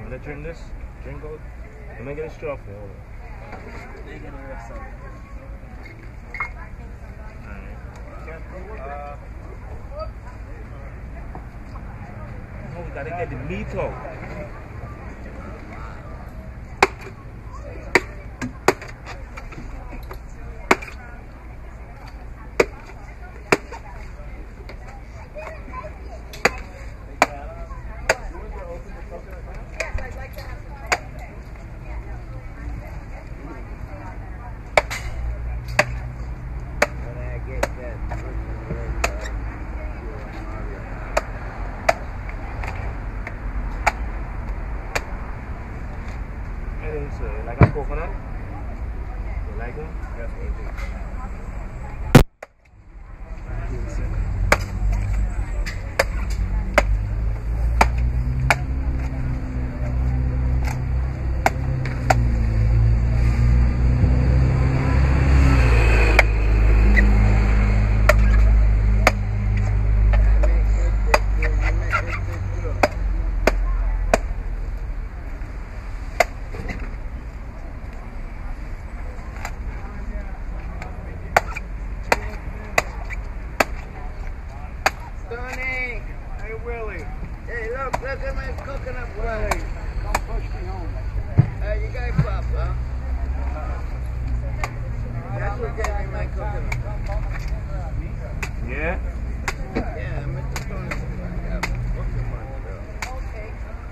Wanna drink this? Drink out? Let me get a straw for you. They get the rest of it. Oh, we gotta get the meat out. Like a coconut? You like them? Yes, I do. Look at my coconut Willie. Come push me home. You guys pop, huh? That's what gave me my coconut. Yeah? Yeah, Mr. Tony. What's your money, girl? Okay.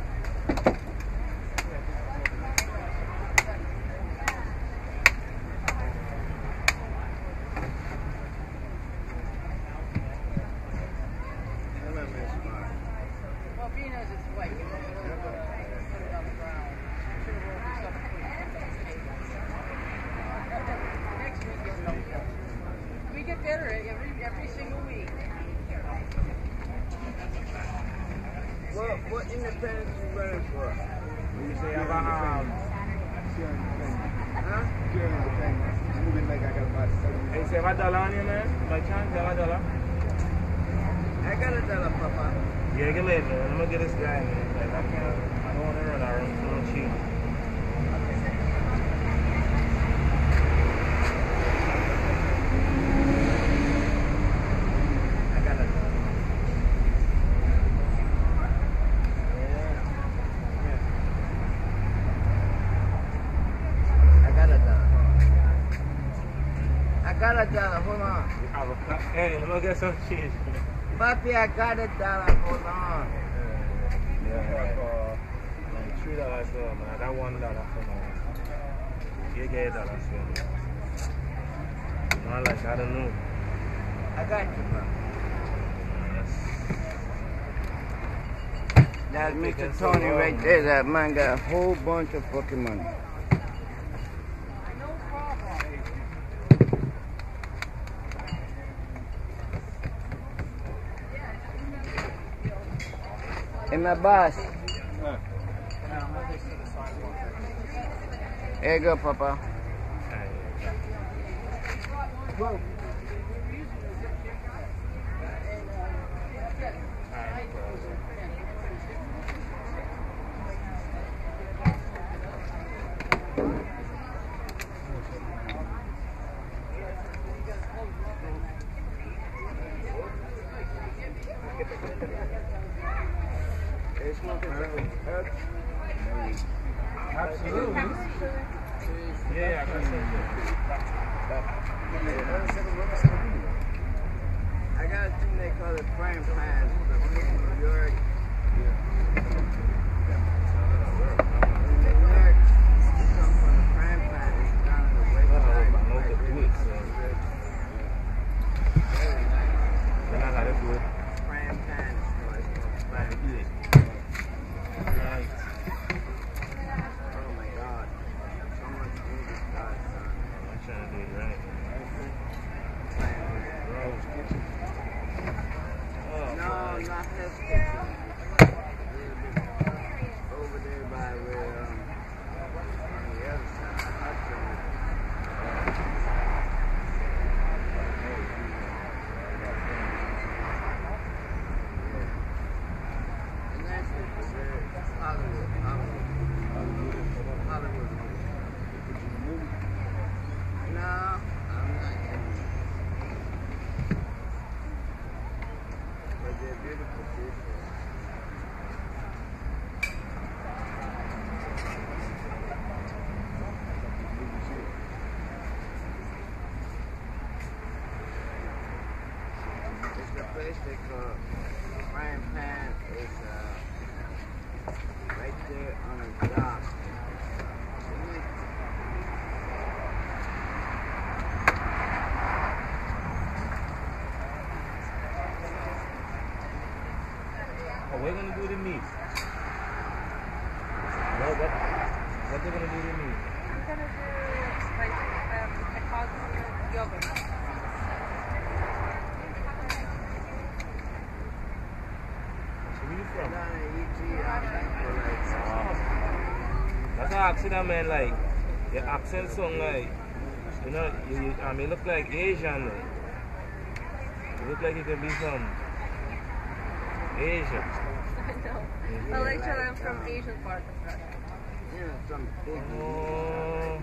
Well, being as it's white, you know, put it on the ground. Should have rolled this up next week is no good. We get better every single week. What independence you running for? You say I got Huh? Hey, say $1 on you, man? By chance, you have $1? I got $1, Papa. Yeah, get later, man. I'm gonna get this guy, man. Like, I don't want to run out of so cheap. I got $1. I got $1. Hold on. Hey, let me get some cheese. Papi, I got $1. Hold on. Yeah, like $3 so, man. I got $1 for now. You get $1 so. Man, like, I don't know. I got you, bro. That's Mr. Tony right there. That man got a whole bunch of fucking money. No problem. Hey, my boss. Here you go, Papa. Whoa. Absolutely. Yeah, I can say I got a thing they call it frying pan. From New York. In New York, you come from the frying pan. It's down in the west side. Very nice. Frying pan. It's called frying pan. Right. Oh my God. So much food this guy, son. I'm trying to do it right. No, It's the place they call Frying Pan. It's right there on the dock. Oh, we're gonna do the meat. What they gonna do the meat? I'm gonna do like a hot yogurt. Where you from? Down in ET, That's how I see that man, like, your accent sound like, you know, you look like Asian, like. You look like you can be from Asia. I know. Well, actually, I'm from Asian part of Russia. yeah, some big Oh,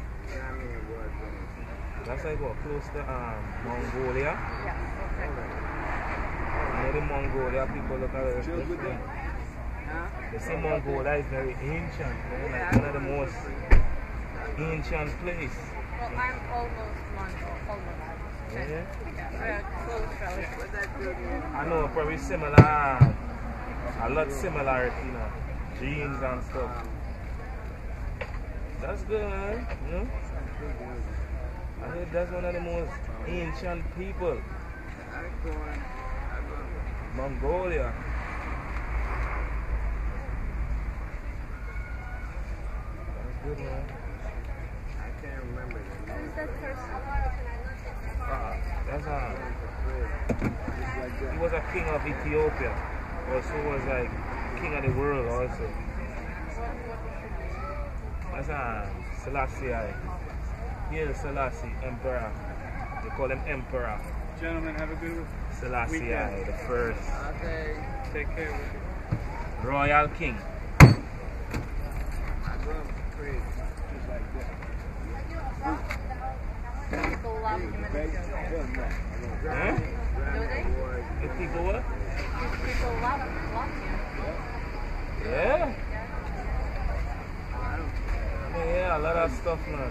that's like what, close to Mongolia? Yeah, okay. You know the Mongolia people look at it different. They say Mongolia is very ancient, man. Like one of the most ancient places. Well, I'm almost Mongol, almost. Okay. Yeah? Yeah, close relative. I know, probably similar, a lot similarity, you know, genes and stuff. That's good, man. You know? I heard that's one of the most ancient people. Mongolia. That's good, man. I can't remember the name. Who's that person? That's he was a king of Ethiopia. Also was like king of the world also. That's Selassie. Here Selassie, emperor. They call him emperor. Gentlemen, have a good one. Selassie, the first. Okay. Take care. Royal king. I grew up pretty just like that. People love him in Ethiopia. Huh? Do they? If people what? People love him. Yeah? Yeah, a lot of stuff, man.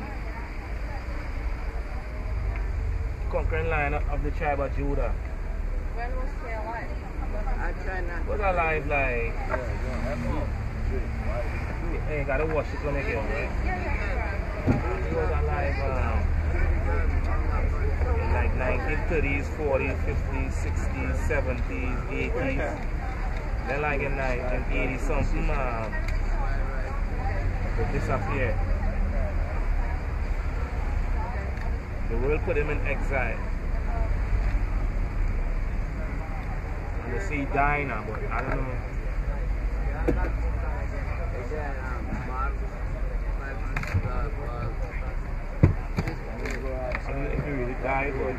Conquering line of the tribe of Judah. When was he alive? I try not to. Was alive like. Hey, gotta wash it when I get home, right? He was alive in like 1930s, 40s, 50s, 60s, 70s, 80s. Then like in 1980 something, they disappeared. The world put him in exile. And they say he died now, but I don't know. Is that I don't know if he really died, but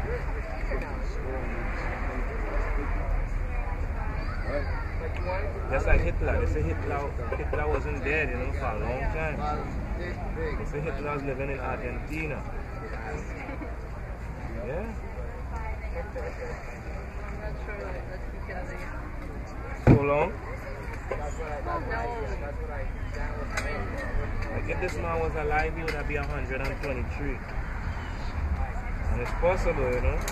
just like Hitler. They say Hitler wasn't dead, you know, for a long time. They say Hitler was living in Argentina. Yeah? I'm not sure that he can do it. So long? Well, no. Like if this man was alive, he would have been 123. And it's possible, you know?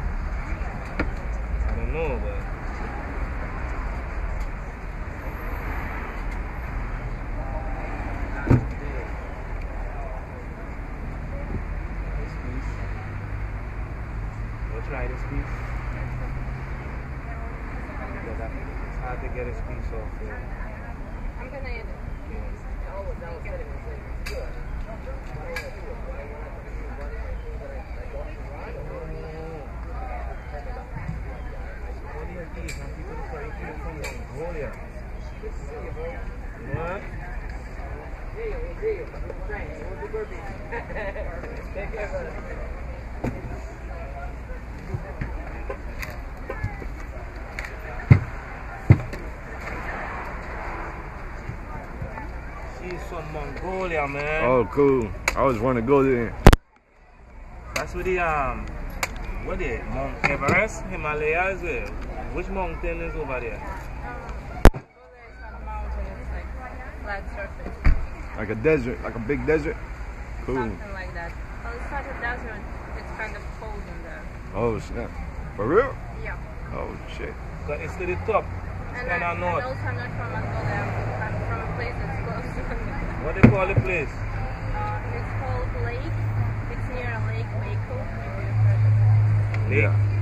I don't know, but... This piece. We'll try this piece. Because it's hard to get this piece off there. I'm gonna eat it. Yeah. Some people probably came from Mongolia. You know what? She's from Mongolia, man. Oh, cool. I always want to go there. That's where the what is Mount Everest, Himalayas, Which mountain is over there? Go there, it's not a mountain, it's like flat surface. Like a desert, like a big desert. Cool. Something like that. Well, it's not a desert, it's kind of cold in there. Oh snap. For real? Yeah. Oh shit. But it's to the top. It's And, kind of north. also I'm not from Angola, I'm from a place that's close to Angola. What they call the place? It's called Lake. It's near a lake, Waco. Maybe you've heard of it. Lake. Yeah.